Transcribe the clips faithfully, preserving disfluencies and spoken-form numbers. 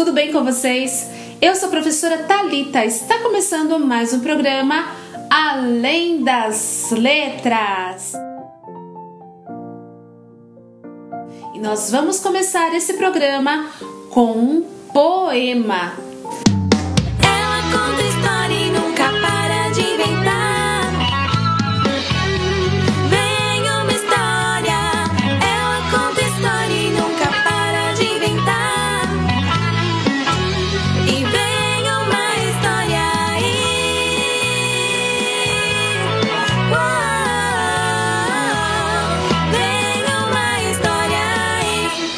tudo bem com vocês? Eu sou a professora Thalita, está começando mais um programa Além das Letras. E nós vamos começar esse programa com um poema. Ela conta história e nunca para de inventar. Vem uma história. Ela conta história e nunca para de inventar. E vem uma história aí. Uau, vem uma história aí.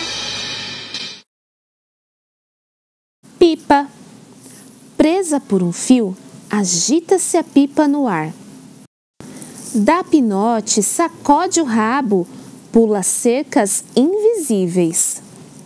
Pipa. Presa por um fio, agita-se a pipa no ar. Dá pinote, sacode o rabo, pula cercas invisíveis.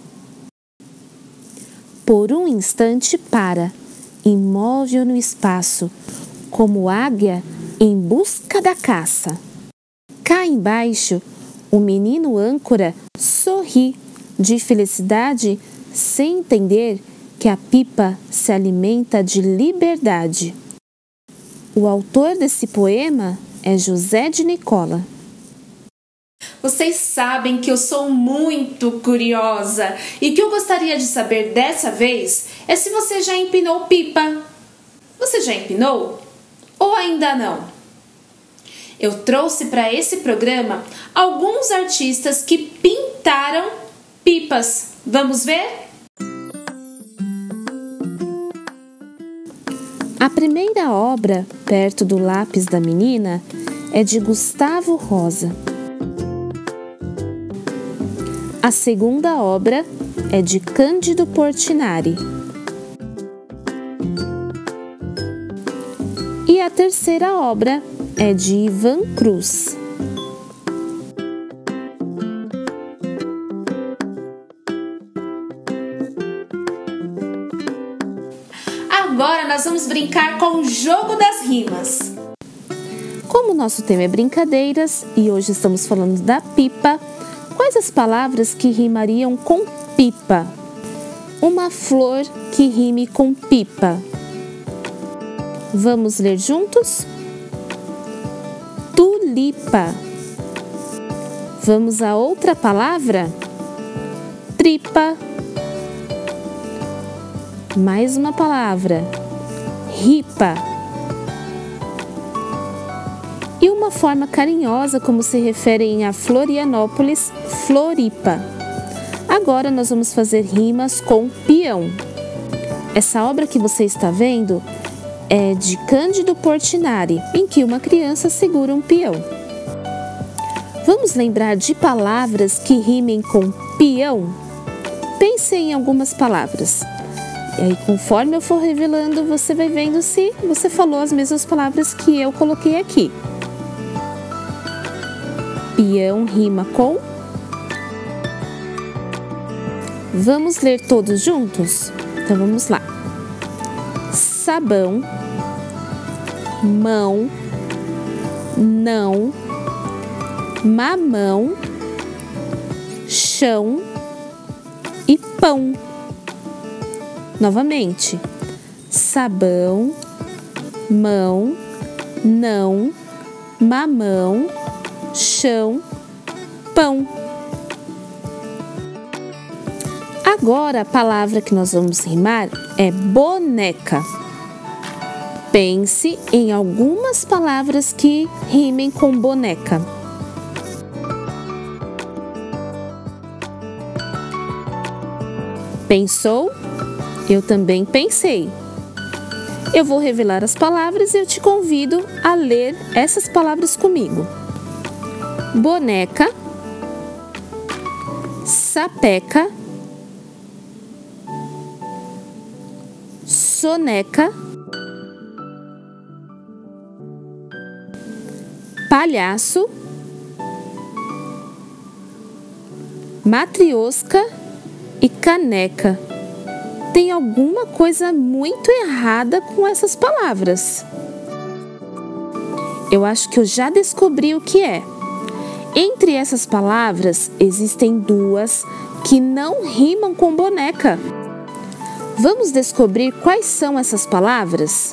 Por um instante para, imóvel no espaço, como águia em busca da caça. Cá embaixo, o menino âncora sorri de felicidade sem entender que a pipa se alimenta de liberdade. O autor desse poema é José de Nicola. Vocês sabem que eu sou muito curiosa e o que eu gostaria de saber dessa vez é se você já empinou pipa. Você já empinou? Ou ainda não? Eu trouxe para esse programa alguns artistas que pintaram pipas. Vamos ver? A primeira obra, perto do lápis da menina, é de Gustavo Rosa. A segunda obra é de Cândido Portinari. E a terceira obra é de Ivan Cruz. Agora nós vamos brincar com o jogo das rimas. Como o nosso tema é brincadeiras e hoje estamos falando da pipa, quais as palavras que rimariam com pipa? Uma flor que rime com pipa. Vamos ler juntos? Tulipa. Vamos a outra palavra? Tripa. Mais uma palavra, ripa. E uma forma carinhosa como se referem a Florianópolis, Floripa. Agora nós vamos fazer rimas com peão. Essa obra que você está vendo é de Cândido Portinari, em que uma criança segura um peão. Vamos lembrar de palavras que rimem com peão? Pense em algumas palavras. E aí, conforme eu for revelando, você vai vendo se você falou as mesmas palavras que eu coloquei aqui. Peão rima com... Vamos ler todos juntos? Então, vamos lá. Sabão, mão, não, mamão, chão e pão. Novamente, sabão, mão, não, mamão, chão, pão. Agora a palavra que nós vamos rimar é boneca. Pense em algumas palavras que rimem com boneca. Pensou? Eu também pensei. Eu vou revelar as palavras e eu te convido a ler essas palavras comigo. Boneca, sapeca, soneca, palhaço, matriosca e caneca. Tem alguma coisa muito errada com essas palavras. Eu acho que eu já descobri o que é. Entre essas palavras, existem duas que não rimam com boneca. Vamos descobrir quais são essas palavras?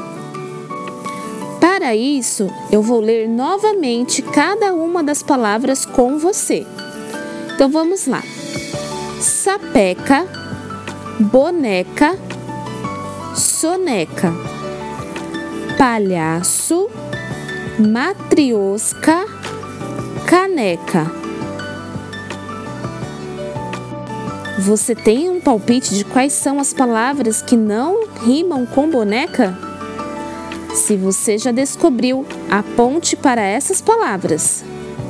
Para isso, eu vou ler novamente cada uma das palavras com você. Então vamos lá. Sapeca, boneca, soneca, palhaço, matriosca, caneca. Você tem um palpite de quais são as palavras que não rimam com boneca? Se você já descobriu, aponte para essas palavras.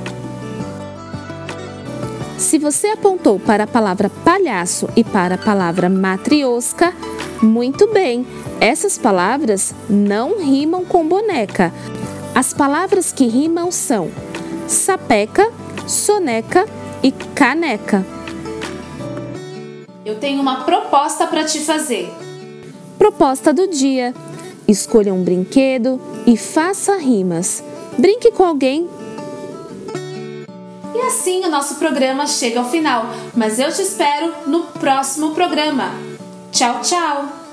Se você apontou para a palavra palhaço e para a palavra matriosca, muito bem, essas palavras não rimam com boneca. As palavras que rimam são sapeca, soneca e caneca. Eu tenho uma proposta para te fazer. Proposta do dia. Escolha um brinquedo e faça rimas. Brinque com alguém. E assim o nosso programa chega ao final, mas eu te espero no próximo programa. Tchau, tchau!